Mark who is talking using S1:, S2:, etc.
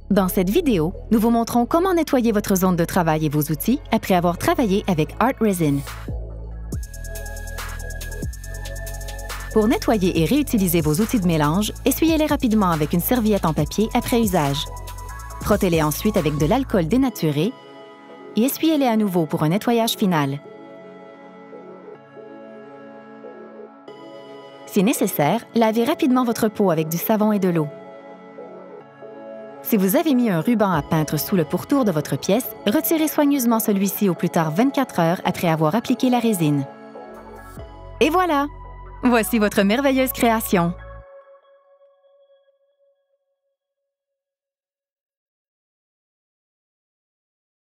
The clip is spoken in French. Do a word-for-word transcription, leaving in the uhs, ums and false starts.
S1: Dans cette vidéo, nous vous montrons comment nettoyer votre zone de travail et vos outils après avoir travaillé avec Art Resin. Pour nettoyer et réutiliser vos outils de mélange, essuyez-les rapidement avec une serviette en papier après usage. Frottez-les ensuite avec de l'alcool dénaturé et essuyez-les à nouveau pour un nettoyage final. Si nécessaire, lavez rapidement votre peau avec du savon et de l'eau. Si vous avez mis un ruban à peintre sous le pourtour de votre pièce, retirez soigneusement celui-ci au plus tard vingt-quatre heures après avoir appliqué la résine. Et voilà! Voici votre merveilleuse création!